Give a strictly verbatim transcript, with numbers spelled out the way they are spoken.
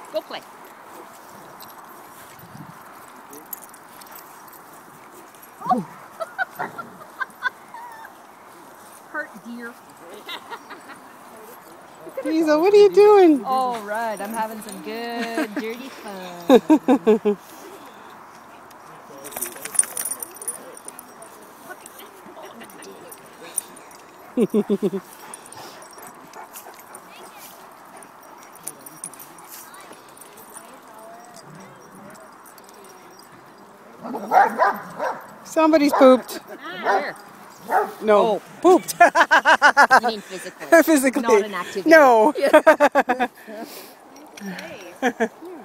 Go play. Oh. Hurt deer. Hazel, what are you doing? All right, I'm having some good dirty fun. Somebody's pooped. Where? No, Oh. pooped. You mean physically? Physically. Not an activity. No. Hey.